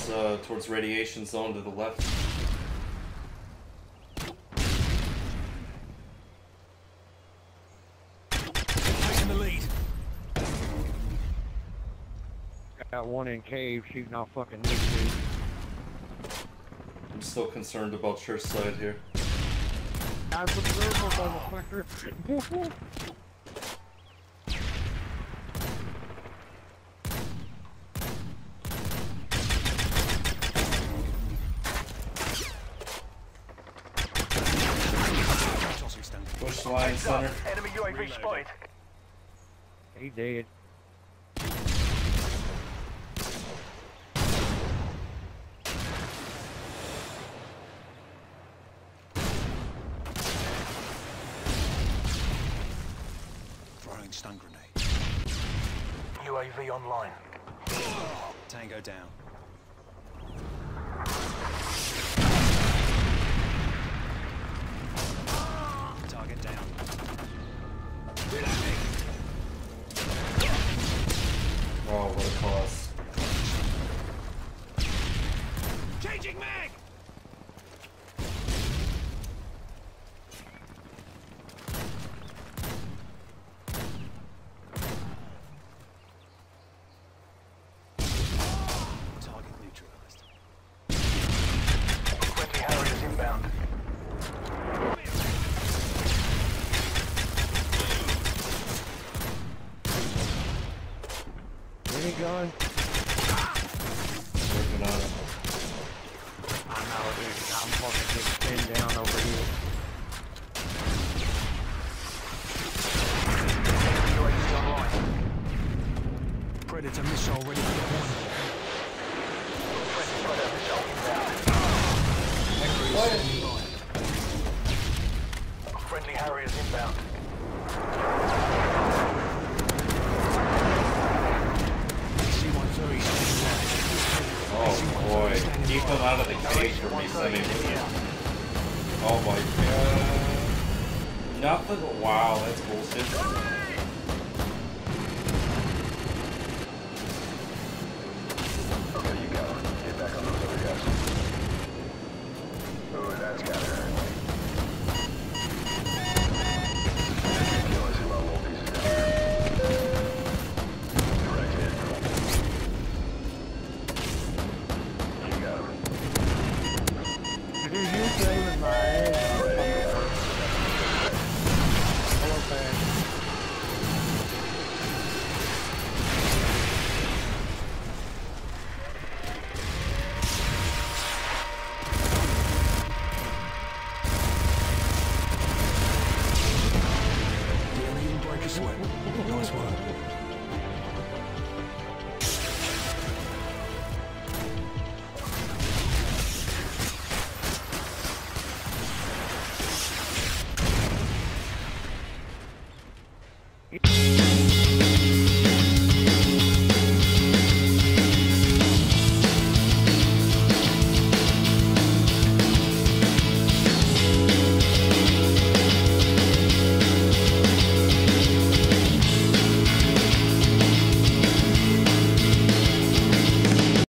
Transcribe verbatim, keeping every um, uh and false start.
towards uh, towards radiation zone to the left. Taking the lead. Got one in cave. She's not fucking listening. I'm still concerned about church side here. I'm observable, motherfucker. Push line center. Enemy U A V spotted. He dead. Throwing stun grenade. U A V online. Tango down. Target down. Oh, what a cost. Changing mag! Target neutralized. Friendly Harriers inbound. Where he going? Working on it. I know, dude. I'm fucking getting pinned down over here. U A V online. Predator missile ready for deployment. Friendly Predator missile inbound. Friendly Harriers inbound. Oh boy, keep them out of the cage for me, Sonny. Oh my god. Nothing? Wow, that's bullshit. Okay, you go. Get back on those other guys. Ooh, that's got her. Kill us about little pieces down there. Direct hit. You got him. Dude, you saving my ass. Hello, man. Didn't even break a sweat. Nice work. Yeah.